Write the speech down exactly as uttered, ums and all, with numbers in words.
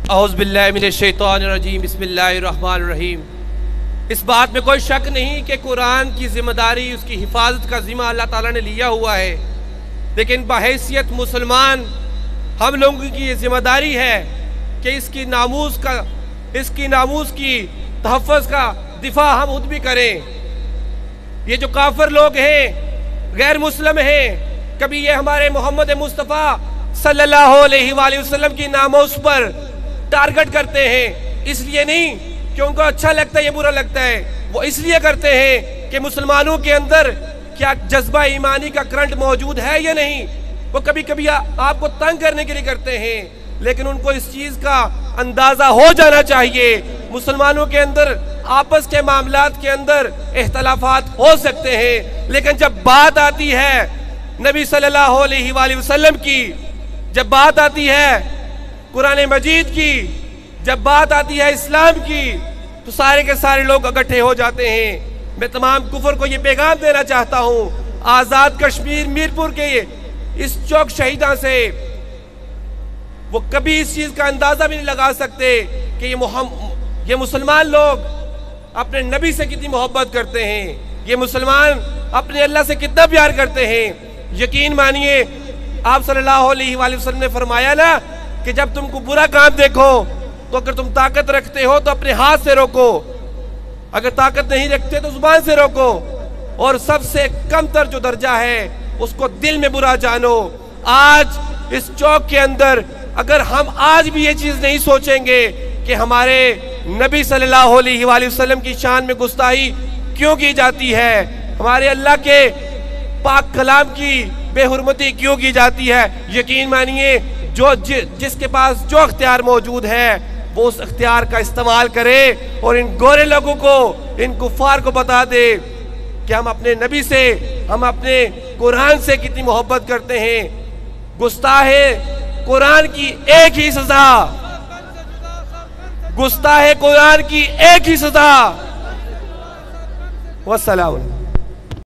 औज़ु बिल्लाहि मिनश्शैतानिर्रजीम बिस्मिल्लाहिर्रहमानिर्रहीम। इस बात में कोई शक नहीं कि कुरान की जिम्मेदारी, उसकी हिफाजत का जिम्मा अल्लाह ताला ने लिया हुआ है, लेकिन बहैसियत मुसलमान हम लोगों की ये जिम्मेदारी है कि इसकी नामूस का इसकी नामूस की तहफ़्फ़ुज़ का दिफा हम खुद भी करें। ये जो काफिर लोग हैं, गैर मुस्लिम हैं, कभी ये हमारे मोहम्मद मुस्तफ़ा सल्लल्लाहु अलैहि वसल्लम की नामोस पर टारगेट करते हैं, इसलिए नहीं कि उनको अच्छा लगता है या बुरा लगता है, वो इसलिए करते हैं कि मुसलमानों के अंदर क्या जज्बा ईमानी का करंट मौजूद है या नहीं। वो कभी कभी आ, आपको तंग करने के लिए करते हैं, लेकिन उनको इस चीज का अंदाजा हो जाना चाहिए मुसलमानों के अंदर आपस के मामलात के अंदर इख्तलाफात हो सकते हैं, लेकिन जब बात आती है नबी सल्लल्लाहु अलैहि वसल्लम की, जब बात आती है कुरान मजीद की, जब बात आती है इस्लाम की, तो सारे के सारे लोग इकट्ठे हो जाते हैं। मैं तमाम कुफर को ये पैगाम देना चाहता हूँ, आज़ाद कश्मीर मीरपुर के इस चौक शहीदा से वो कभी इस चीज़ का अंदाज़ा भी नहीं लगा सकते कि ये ये मुसलमान लोग अपने नबी से कितनी मोहब्बत करते हैं, ये मुसलमान अपने अल्लाह से कितना प्यार करते हैं। यकीन मानिए, आप सल्लल्लाहु अलैहि वसल्लम ने फरमाया ना कि जब तुमको बुरा काम देखो तो अगर तुम ताकत रखते हो तो अपने हाथ से रोको, अगर ताकत नहीं रखते तो जुबान से रोको, और सबसे कम तर जो दर्जा है उसको दिल में बुरा जानो। आज इस चौक के अंदर अगर हम आज भी ये चीज नहीं सोचेंगे कि हमारे नबी सल्लल्लाहु अलैहि वसल्लम की शान में गुस्ताही क्यों की जाती है, हमारे अल्लाह के पाक कलाम की बेहुरमती क्यों की जाती है, यकीन मानिए जो जि, जिसके पास जो अख्तियार मौजूद है वो उस अख्तियार का इस्तेमाल करे और इन गोरे लोगों को, इन कुफार को बता दे कि हम अपने नबी से, हम अपने कुरान से कितनी मोहब्बत करते हैं। गुस्ताहे कुरान की एक ही सजा, गुस्ताहे कुरान की एक ही सजा। वस्सलाम।